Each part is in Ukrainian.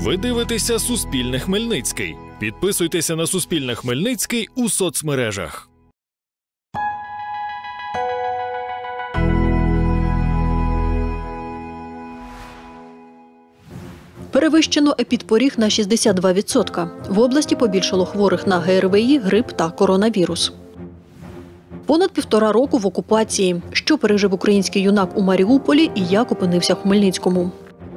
Ви дивитеся «Суспільне Хмельницький». Підписуйтеся на «Суспільне Хмельницький» у соцмережах. Перевищено епідпоріг на 62%. В області побільшало хворих на ГРВІ, грип та коронавірус. Понад 1,5 року в окупації. Що пережив український юнак у Маріуполі і як опинився в Хмельницькому?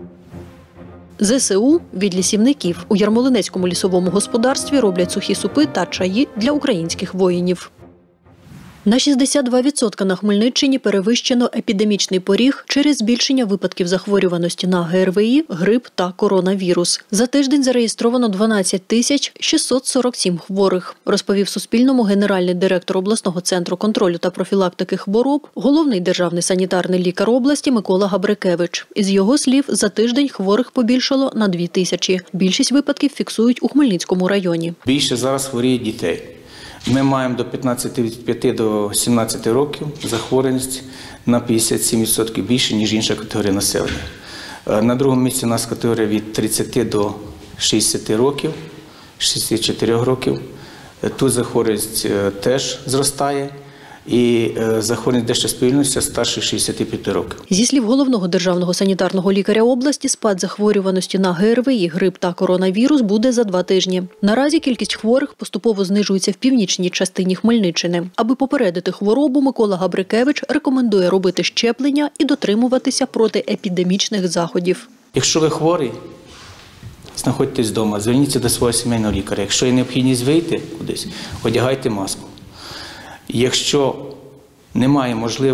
ЗСУ від лісівників. У Ярмолинецькому лісовому господарстві роблять сухі супи та чаї для українських воїнів. На 62% на Хмельниччині перевищено епідемічний поріг через збільшення випадків захворюваності на ГРВІ, грип та коронавірус. За тиждень зареєстровано 12 647 хворих, розповів Суспільному генеральний директор обласного центру контролю та профілактики хвороб, головний державний санітарний лікар області Микола Габрикевич. Із його слів, за тиждень хворих побільшало на 2000. Більшість випадків фіксують у Хмельницькому районі. Більше зараз хворіє дітей. Ми маємо до 15 до 17 років захворюваність на 57% більше, ніж інша категорія населення. На другому місці у нас категорія від 30 до 60 років, 64 років. Тут захворюваність теж зростає. І захворюваність дещо сповільнюється старше 65 років. Зі слів головного державного санітарного лікаря області, спад захворюваності на ГРВІ, грип та коронавірус буде за 2 тижні. Наразі кількість хворих поступово знижується в північній частині Хмельниччини. Аби попередити хворобу, Микола Габрикевич рекомендує робити щеплення і дотримуватися протиепідемічних заходів. Якщо ви хворий, знаходьтесь вдома, зверніться до свого сімейного лікаря. Якщо є необхідність вийти кудись, одягайте маску. Якщо немає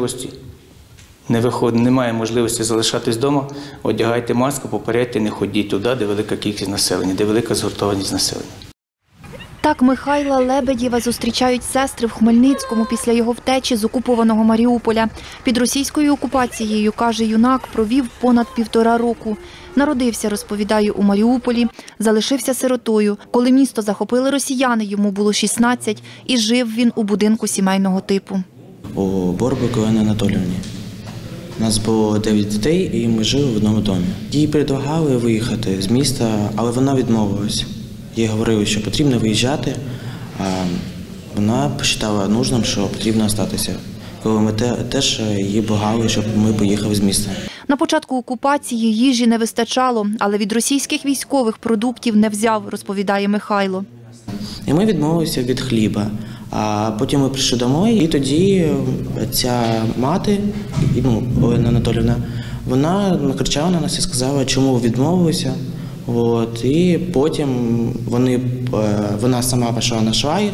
можливості залишатись вдома, одягайте маску, попередьте, не ходіть туди, де велика кількість населення, де велика згуртованість населення. Так Михайла Лебедєва зустрічають сестри в Хмельницькому після його втечі з окупованого Маріуполя. Під російською окупацією, каже юнак, провів понад 1,5 року. Народився, розповідає, у Маріуполі, залишився сиротою. Коли місто захопили росіяни, йому було 16, і жив він у будинку сімейного типу. У Борбику Анні Анатоліївні. У нас було 9 дітей, і ми жили в одному домі. Їй предлагали виїхати з міста, але вона відмовилась. Їй говорили, що потрібно виїжджати, а вона вважала нужним, що потрібно залишитися. Коли ми теж її благали, щоб ми поїхали з міста. На початку окупації їжі не вистачало, але від російських військових продуктів не взяв, розповідає Михайло. І ми відмовилися від хліба. А потім ми прийшли додому, і тоді ця мати, Олена Анатоліївна, вона накричала на нас і сказала, чому ви відмовилися. І потім вона сама пішла на швайх,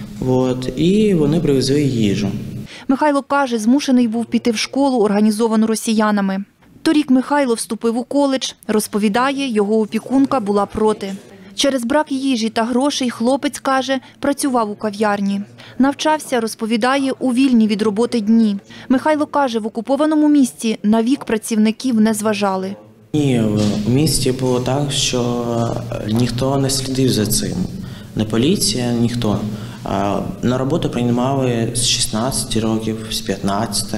і вони привезли їжу. Михайло каже, змушений був піти в школу, організовану росіянами. Торік Михайло вступив у коледж. Розповідає, його опікунка була проти. Через брак їжі та грошей хлопець, каже, працював у кав'ярні. Навчався, розповідає, у вільні від роботи дні. Михайло каже, в окупованому місті на вік працівників не зважали. Ні, в місті було так, що ніхто не слідив за цим. Не поліція, ніхто. На роботу приймали з 16 років, з 15.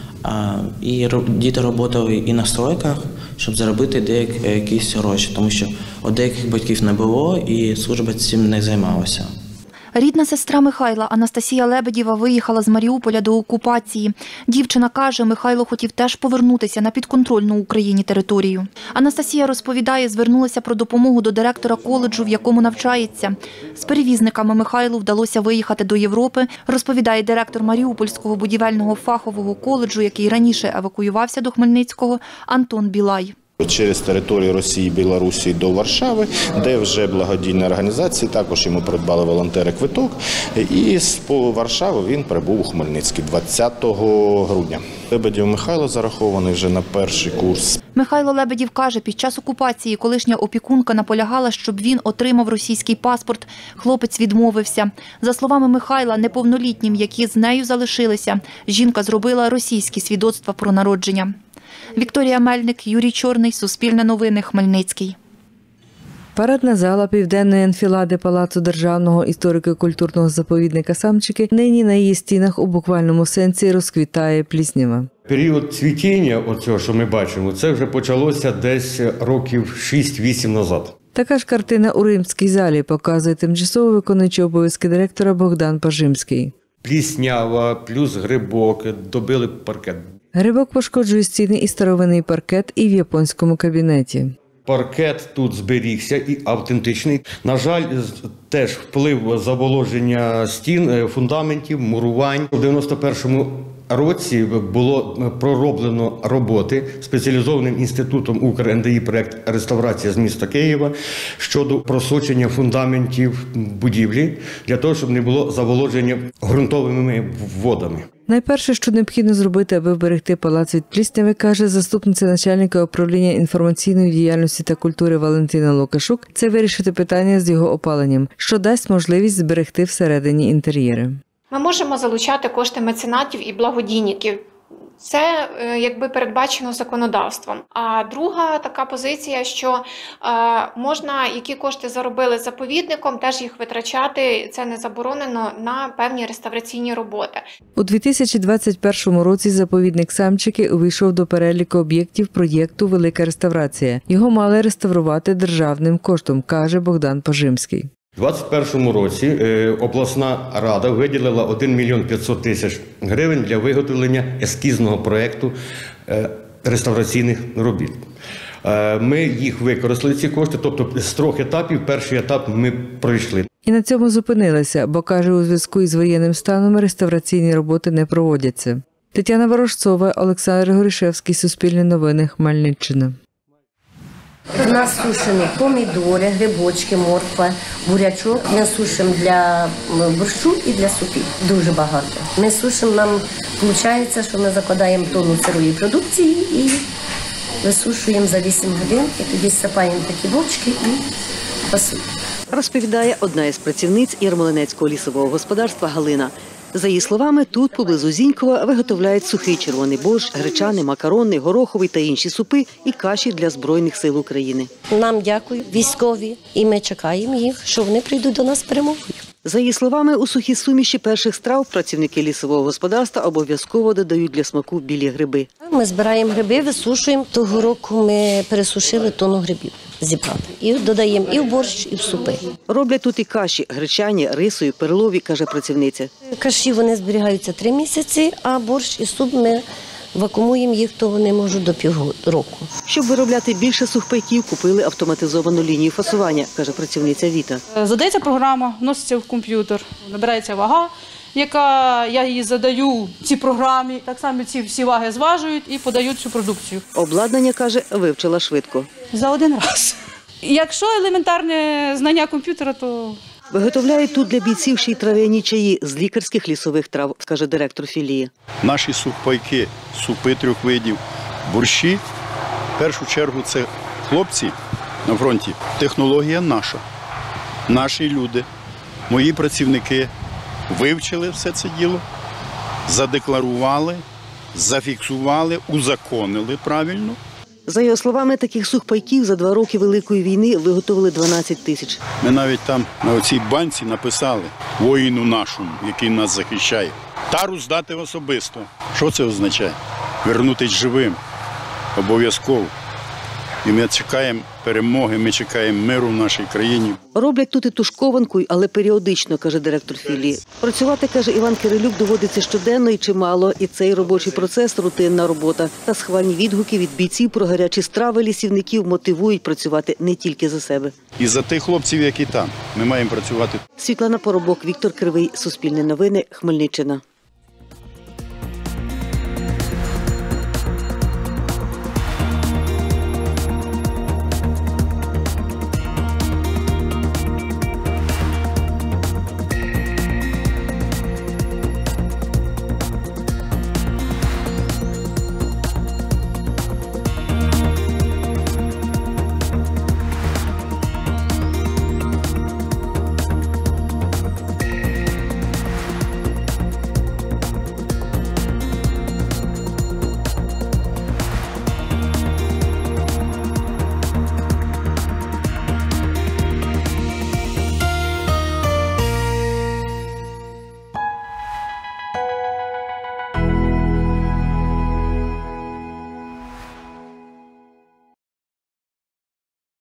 І діти працювали і на стройках, щоб заробити якісь гроші, тому що у деяких батьків не було і служба цим не займалася. Рідна сестра Михайла Анастасія Лебедєва виїхала з Маріуполя до окупації. Дівчина каже, Михайло хотів теж повернутися на підконтрольну Україні територію. Анастасія розповідає, звернулася про допомогу до директора коледжу, в якому навчається. З перевізниками Михайлу вдалося виїхати до Європи, розповідає директор Маріупольського будівельного фахового коледжу, який раніше евакуювався до Хмельницького, Антон Білай. Через територію Росії і Білорусі до Варшави, де вже благодійні організації, також йому придбали волонтери квиток. І з Варшави він прибув у Хмельницький 20 грудня. Лебедєв Михайло зарахований вже на перший курс. Михайло Лебедєв каже, під час окупації колишня опікунка наполягала, щоб він отримав російський паспорт. Хлопець відмовився. За словами Михайла, неповнолітнім, які з нею залишилися, жінка зробила російські свідоцтва про народження. Вікторія Мельник, Юрій Чорний, Суспільне новини, Хмельницький. Парадна зала південної анфілади Палацу державного історико-культурного заповідника Самчики нині на її стінах у буквальному сенсі розквітає пліснява. Період цвітіння, оцього, що ми бачимо, це вже почалося десь років 6-8 назад. Така ж картина у Римській залі, показує тимчасово виконуючий обов'язки директора Богдан Пажимський. Пліснява, плюс грибок, добили паркет. Грибок пошкоджує стіни і старовинний паркет, і в японському кабінеті. Паркет тут зберігся і автентичний. На жаль, теж вплив заволоження стін, фундаментів, мурувань. У 91-му році було пророблено роботи спеціалізованим інститутом УкрНДІ проект «Реставрація» з міста Києва щодо просочення фундаментів будівлі для того, щоб не було заволодження ґрунтовими водами. Найперше, що необхідно зробити, аби вберегти палац від плісняви, каже заступниця начальника управління інформаційної діяльності та культури Валентина Лукашук, це вирішити питання з його опаленням, що дасть можливість зберегти всередині інтер'єри. Ми можемо залучати кошти меценатів і благодійників. Це якби передбачено законодавством. А друга така позиція, що можна, які кошти заробили заповідником, теж їх витрачати, це не заборонено, на певні реставраційні роботи. У 2021 році заповідник Самчики увійшов до переліку об'єктів проєкту «Велика реставрація». Його мали реставрувати державним коштом, каже Богдан Пажимський. У 2021 році обласна рада виділила 1 мільйон 500 тисяч гривень для виготовлення ескізного проєкту реставраційних робіт. Ми їх використали, ці кошти, тобто з 3 етапів, перший етап ми пройшли. І на цьому зупинилися, бо, каже, у зв'язку із воєнним станом реставраційні роботи не проводяться. Тетяна Ворожцова, Олександр Горішевський, Суспільне новини, Хмельниччина. У нас сушені помідори, грибочки, морква, бурячок. Ми сушимо для борщу і для супів. Дуже багато. Ми сушимо, нам виходить, що ми закладаємо тонну сирої продукції і висушуємо за 8 годин. І тоді сипаємо такі бочки і пасуємо. Розповідає одна із працівниць Ярмолинецького лісового господарства Галина. За її словами, тут, поблизу Зінькова, виготовляють сухий червоний борщ, гречаний, макаронний, гороховий та інші супи і каші для Збройних сил України. Нам дякують військові, і ми чекаємо їх, що вони прийдуть до нас з перемогою. За її словами, у сухі суміші перших страв працівники лісового господарства обов'язково додають для смаку білі гриби. Ми збираємо гриби, висушуємо. Того року ми пересушили тонну грибів, зібрали. І додаємо і в борщ, і в супи. Роблять тут і каші – гречані, рисові, перлові, каже працівниця. Каші вони зберігаються 3 місяці, а борщ і суп ми вакуумуємо їх, то вони можуть до півроку. Щоб виробляти більше сухпайків, купили автоматизовану лінію фасування, каже працівниця Віта. Задається програма, вноситься в комп'ютер, набирається вага, яка я її задаю цій програмі. Так само ці всі ваги зважують і подають цю продукцію. Обладнання, каже, вивчила швидко. За один раз. Якщо елементарне знання комп'ютера, то... Виготовляють тут для бійців ще й трав'яні чаї з лікарських лісових трав, каже директор філії. Наші сухпайки, супи 3 видів, борщі, в першу чергу це хлопці на фронті. Технологія наша, наші люди, мої працівники вивчили все це діло, задекларували, зафіксували, узаконили правильно. За його словами, таких сухпайків за 2 роки Великої війни виготовили 12 тисяч. Ми навіть там на цій банці написали воїну нашому, який нас захищає. Тару здати особисто. Що це означає? Вернутися живим. Обов'язково. І ми чекаємо перемоги, ми чекаємо миру в нашій країні. Роблять тут і тушкованку, але періодично, каже директор філії. Працювати, каже Іван Кирилюк, доводиться щоденно і чимало. І цей робочий процес – рутинна робота. Та схвальні відгуки від бійців про гарячі страви лісівників мотивують працювати не тільки за себе. І за тих хлопців, які там. Ми маємо працювати. Світлана Поробок, Віктор Кривий, Суспільне новини, Хмельниччина.